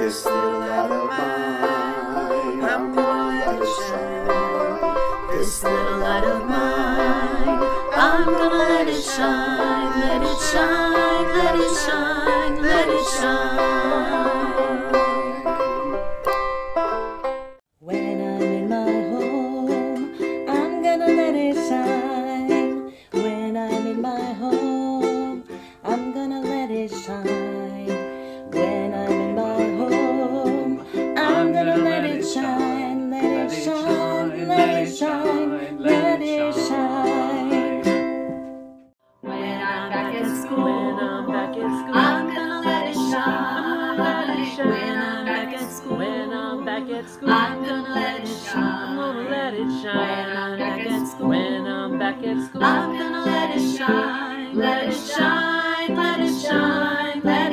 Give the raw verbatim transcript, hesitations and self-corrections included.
This little light of mine, I'm gonna let it shine. This little light of mine, I'm gonna let it shine. Let it shine, let it shine, let it shine. When I'm in my home, I'm gonna let it shine. When I'm in my home, I'm gonna let it shine. When I'm in my home, I'm gonna let it shine. Let it shine, let it shine, let it shine. When I'm back at school, when I'm back at school, I'm gonna let it shine. When I'm back at school, when I'm back at school, I'm gonna let it shine. I'm gonna let it shine. When I'm back at school, when I'm back at school, I'm gonna let it shine. Let it shine, let it shine, let